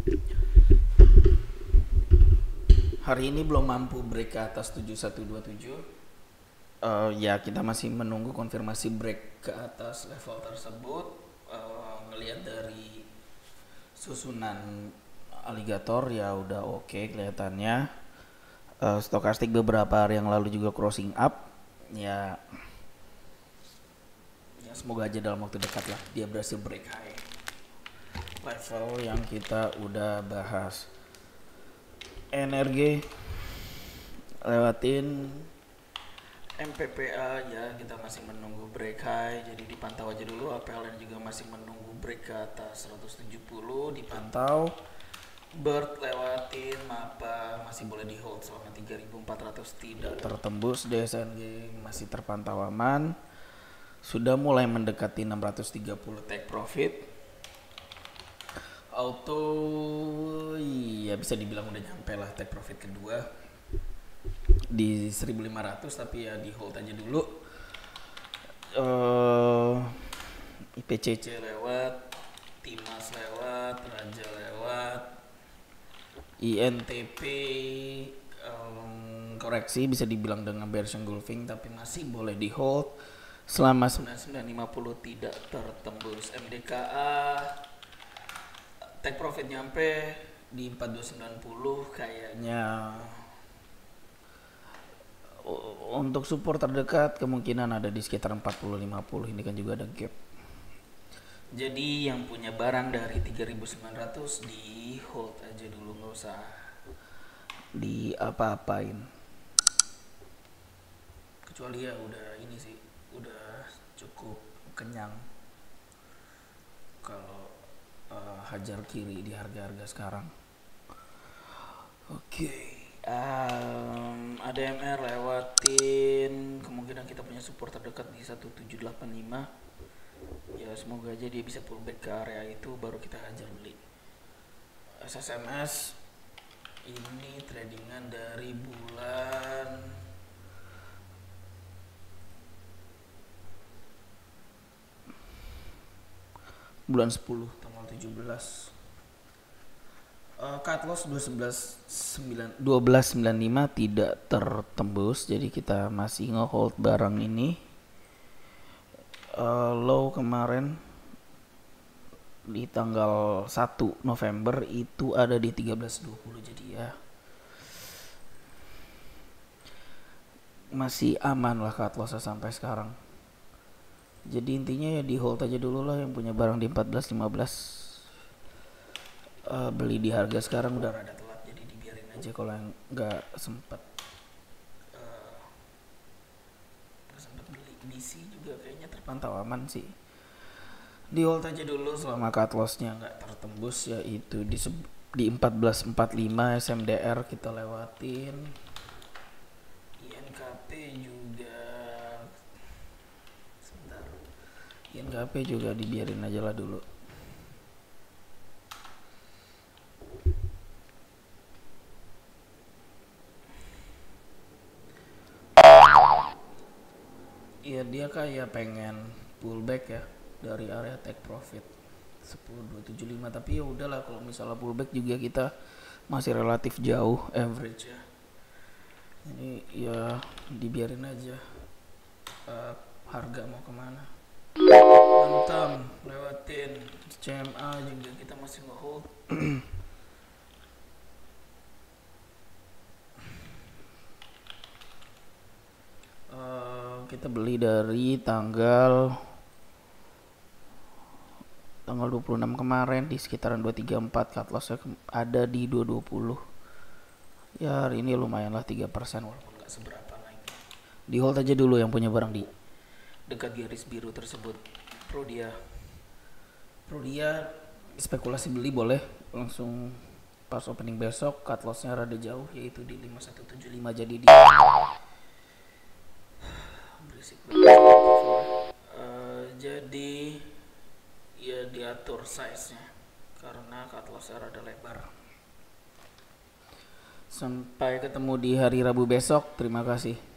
Hari ini belum mampu break ke atas 7127. Ya kita masih menunggu konfirmasi break ke atas level tersebut. Ngelihat dari susunan aligator ya udah oke kelihatannya. Stokastik beberapa hari yang lalu juga crossing up. Ya semoga aja dalam waktu dekat lah dia berhasil break high level yang kita udah bahas. Energi lewatin MPPA ya, kita masih menunggu break high, jadi dipantau aja dulu. APLN juga masih menunggu break ke atas 170, dipantau. Bird lewatin mapa masih boleh di hold selama 3400 tidak tertembus. DSNG masih terpantau aman, sudah mulai mendekati 630 take profit. Auto ya bisa dibilang udah nyampe lah take profit kedua di 1500, tapi ya di hold aja dulu. IPCC lewat, Timas lewat, Raja lewat, INTP koreksi bisa dibilang dengan bearish engulfing, tapi masih boleh di hold selama 9950 tidak tertembus. MDKA take profit nyampe di 4290, kayaknya untuk support terdekat kemungkinan ada di sekitar 4050. Ini kan juga ada gap. Jadi yang punya barang dari 3900 di hold aja dulu, nggak usah di apa-apain. Kecuali ya udah ini sih, udah cukup kenyang kalau hajar kiri di harga-harga sekarang. Oke. ADMR lewatin, kemungkinan kita punya support terdekat di 1785. Ya semoga aja dia bisa pullback ke area itu baru kita hajar beli. SSMS ini tradingan dari bulan 10 tanggal 17. Cut loss 1295 tidak tertembus, jadi kita masih nge-hold barang ini. Low kemarin di tanggal 1 November itu ada di 1320, jadi ya masih aman lah cut loss sampai sekarang. Jadi intinya ya di hold aja dulu lah yang punya barang di 14-15. Beli di harga sekarang udah rada telat, jadi dibiarin aja. Kalau yang nggak sempet beli BC juga kayaknya terpantau aman sih, di hold aja dulu selama cut lossnya nggak tertembus, yaitu di 1445. SMDR kita lewatin. INKP juga sebentar, INKP juga dibiarin aja lah dulu. Ya dia kayak pengen pullback ya dari area take profit 10275, tapi ya udahlah, kalau misalnya pullback juga kita masih relatif jauh average ya, jadi ya dibiarin aja. Harga mau kemana. Antam lewatin, CMA juga kita masih nge-hold. Kita beli dari tanggal 26 kemarin di sekitaran 234, cut lossnya ada di 220. Ya hari ini lumayan lah 3%, walaupun gak seberapa naiknya. Di hold aja dulu yang punya barang di dekat garis biru tersebut. Prodia spekulasi beli boleh langsung pas opening besok. Cut lossnya rada jauh, yaitu di 5175, jadi di berisik banget. Jadi ya diatur size nya karena cut lossnya rada lebar. Sampai ketemu di hari Rabu besok. Terima kasih.